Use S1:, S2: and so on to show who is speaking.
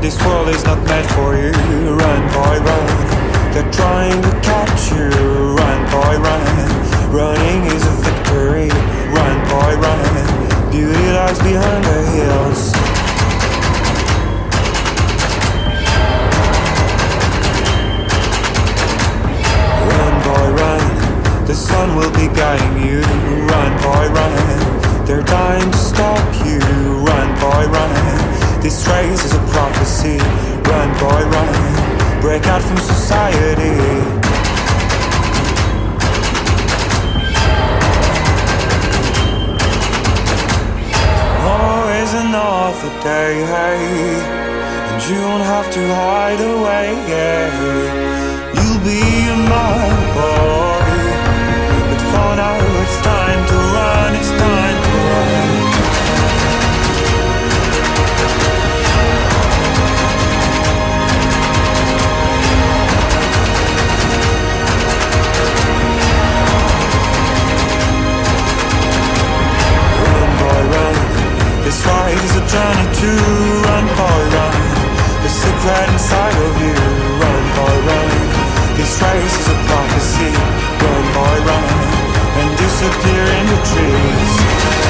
S1: This world is not meant for you. Run, boy, run. They're trying to catch you. Run, boy, run. Running is a victory. Run, boy, run. Beauty lies behind the hills. Run, boy, run. The sun will be guiding you. Run, boy, run. They're dying to stop you. Run, boy, run. This race is a prophecy. Run, boy, run. Break out from society. Always another day, hey, and you don't have to hide away, yeah. You'll be a mad boy, but for now it's time to run, it's time to run. This ride is a journey to run, boy, run. The secret inside of you. Run, boy, run. This race is a prophecy. Run, boy, run. And disappear in the trees.